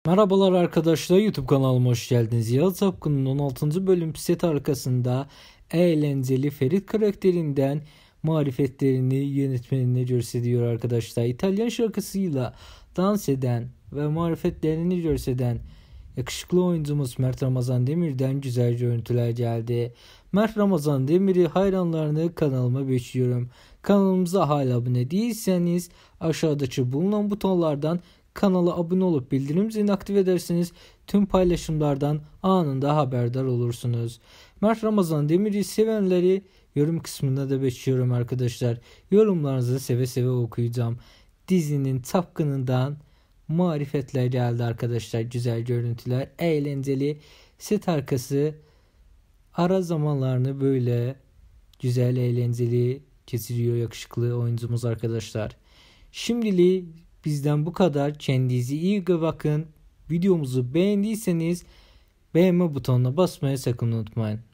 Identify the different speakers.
Speaker 1: Merhabalar arkadaşlar, YouTube kanalıma hoş geldiniz. Yalı Çapkın'ın 16. bölüm set arkasında eğlenceli Ferit karakterinden marifetlerini yönetmenine gösteriyor arkadaşlar. İtalyan şarkısıyla dans eden ve marifetlerini gösteren yakışıklı oyuncumuz Mert Ramazan Demir'den güzel görüntüler geldi. Mert Ramazan Demir'i hayranlarını kanalıma bekliyorum. Kanalımıza hala abone değilseniz aşağıdaki bulunan butonlardan kanala abone olup bildirim zilini aktif ederseniz tüm paylaşımlardan anında haberdar olursunuz. Mert Ramazan Demir'i sevenleri yorum kısmında da bekliyorum arkadaşlar. Yorumlarınızı seve seve okuyacağım. Dizinin Çapkın'ından marifetler geldi arkadaşlar. Güzel görüntüler, eğlenceli set arkası ara zamanlarını böyle güzel eğlenceli geçiriyor yakışıklı oyuncumuz arkadaşlar. Şimdilik bizden bu kadar. Kendinize iyi bakın. Videomuzu beğendiyseniz beğenme butonuna basmayı sakın unutmayın.